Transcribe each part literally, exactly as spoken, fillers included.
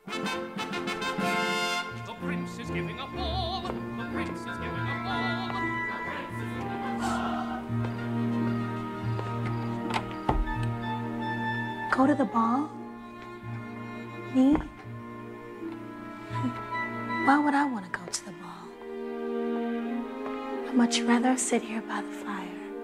The prince is giving a ball. The prince is giving a ball. The prince is giving a ball. Go to the ball? Me? Why would I want to go to the ball? I'd much rather sit here by the fire.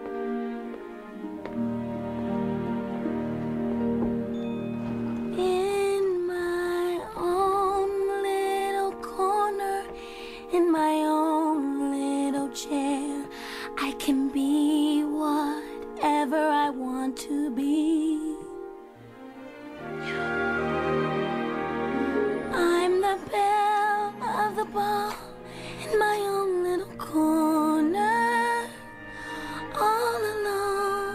In my own little corner, in my own little chair, I can be whatever I want to be. I'm the belle of the ball in my own little corner, all alone.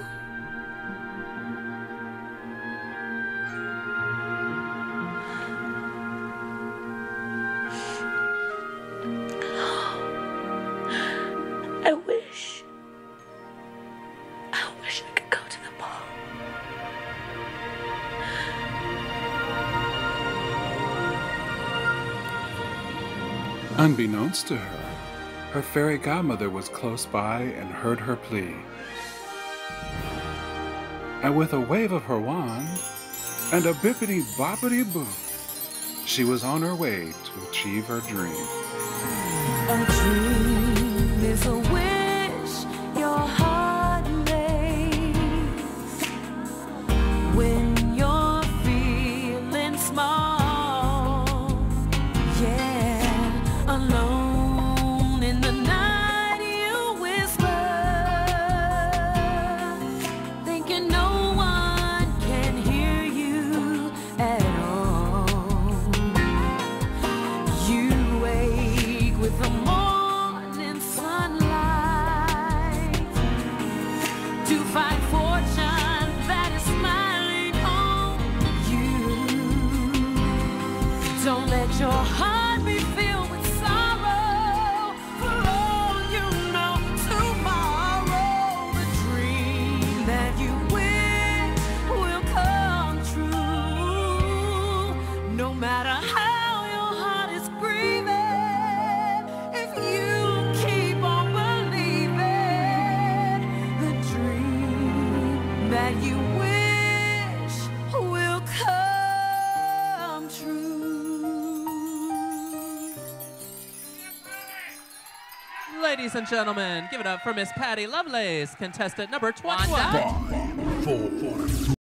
I wish, I wish I could go to the ball. Unbeknownst to her, her fairy godmother was close by and heard her plea. And with a wave of her wand and a bippity-boppity-boo, she was on her way to achieve her dream. A dream is a wish your heart makes when you're feeling small. Yeah, alone in the night you whisper, thinking no one can hear you at all. You wake with the morning sunlight to find fortune that is smiling on you. Don't let your heart be filled with sorrow, for all you know, tomorrow the dream that you wish will come true. No matter how your heart is grieving, if you keep on believing, the dream that you wish will come true. Ladies and gentlemen, give it up for Miss Patti Lovelace, contestant number twenty-one. Five, four,